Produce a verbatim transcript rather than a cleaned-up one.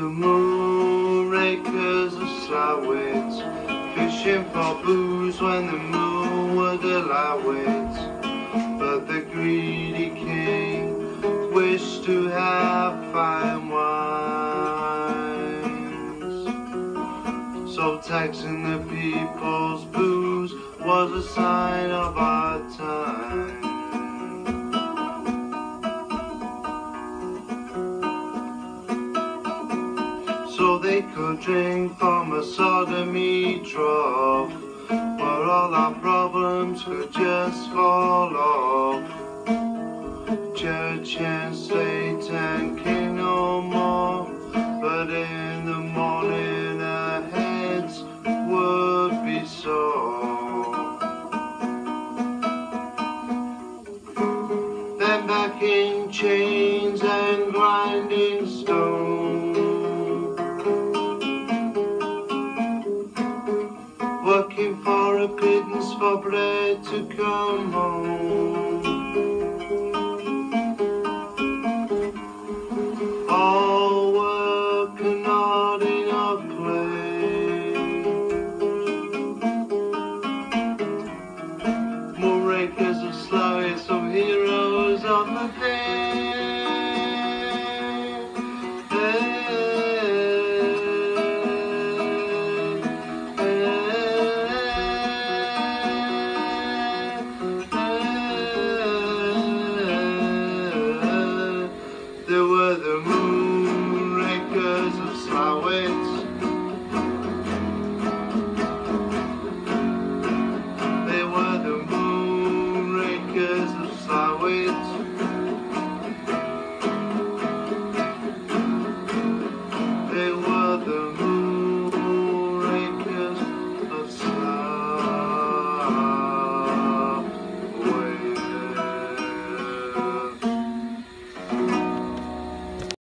moonrakers of Slaithwaite, fishing for booze when the moon would allow it. But the greedy king wished to have fine wines, so taxing the people's booze was a sign of our time. So they could drink from a sodomy trough, where all our problems could just fall off. Church and state and king no more, but in the morning our heads would be sore. Then back in chains and grinding stone, working for a pittance for bread to come home. All work and not enough play. Moonrakers of Slaithwaite, some heroes of the day.